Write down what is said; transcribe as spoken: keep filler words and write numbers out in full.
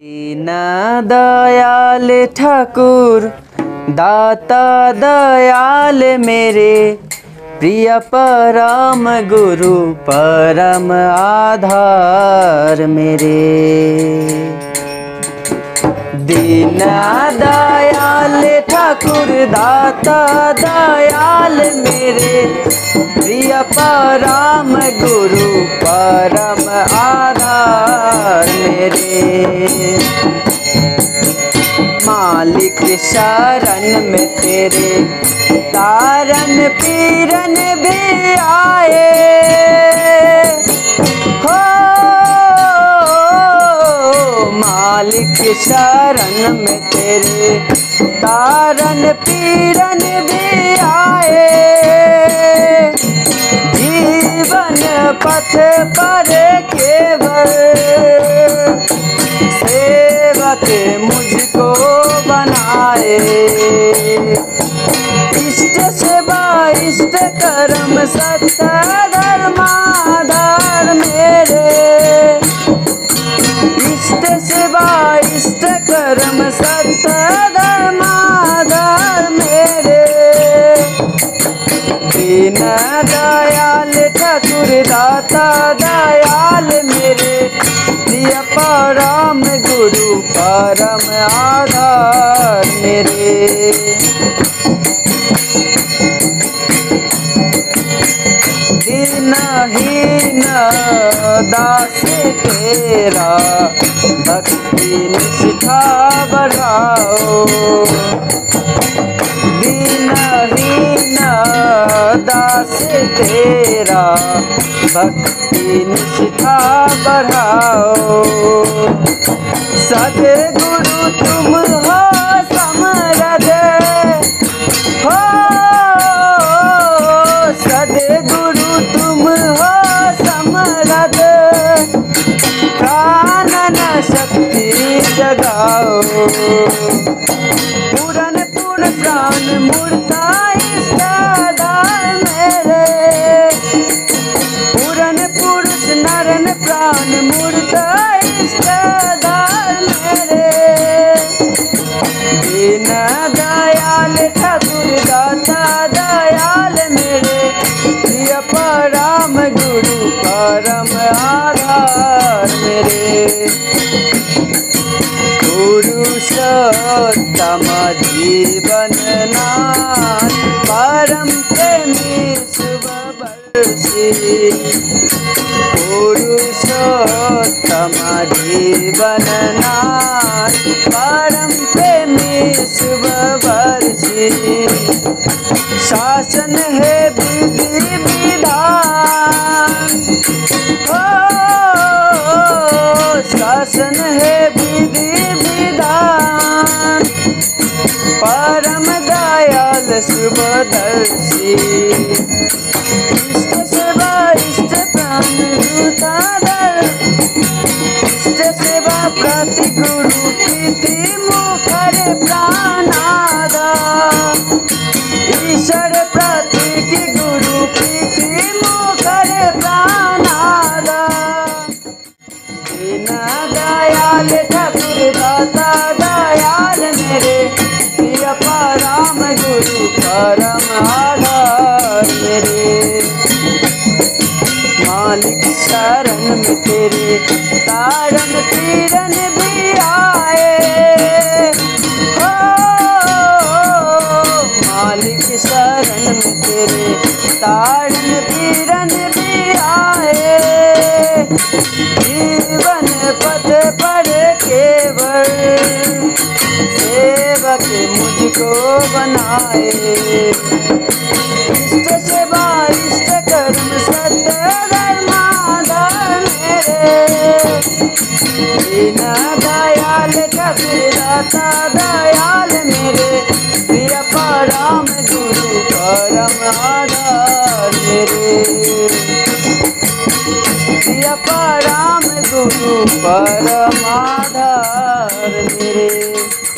दीना दयाल ठाकुर दाता दयाल मेरे, प्रिय परम गुरु परम आधार मेरे। दीना दयाल ठाकुर दाता दयाल मेरे, प्रिय परम गुरु परम आधार मेरे। मालिक शरण में तेरे तारन पीरन भी आए हो। मालिक शरण में तेरे तारन पीरन भी आए। जीवन पथ पर केवल सेवक मुझको बनाए। इष्ट सेवा इष्ट कर्म सत्य धर्माधार मेरे। इष्ट सेवा इष्ट कर्म सत्य धर्माधार मेरे। दीन दयाल ठाकुर दाता दयाल मेरे, प्रिय परम गुरु परम आधार मेरे। दीनहीन दास तेरा भक्ति निष्ठा बढ़ाओ। दीनहीन दास तेरा भक्ति निष्ठा बढ़ाओ। सद्गुरु तुम हो समर्थ हो। सद्गुरु तुम हो समर्थ, प्राणन शक्ति जगाओ। पूरन पूर्ण प्राण मूर्ता इष्टाधार मेरे। पूरन पुरुष नरन प्राण मूर्ता इष्टाधार मेरे। दीन दयाल ठाकुर दाता दयाल मेरे, प्रिय परम गुरु परम आधार मेरे। पुरुषोत्तम जीवन नाथ परम प्रेमी शुभवर्षी। पुरुषोत्तम जीवन नाथ परम प्रेमी शुभवर्षी। शासन है विधि विधान हो। शासन है विधि विधान, परम दयाल शुभदर्शी। इष्ट सेवा इष्ट प्राण दूताधर, इष्ट सेवा प्रति गुरु प्रीति मुखर प्राणाधार। ईश्वर प्रति की गुरु प्रीति मुखर प्राणाधार। दीन दयाल ठाकुर दाता दयाल मेरे, प्रिय परम गुरु परम आधार मेरे। मालिक शरण में तेरे तारन पीरन भी आए हो। मालिक शरण में तेरे तारन पीरन भी आए। जीवन पथ पर केवल सेवक मुझको बनाए। इष्ट सेवा इष्ट कर्म सत्य धर्माधार मेरे। दीन दयाल ठाकुर दाता दयाल मेरे, प्रिय परम गुरु परम आधार मेरे। प्रिय परम गुरु परम आधार मेरे।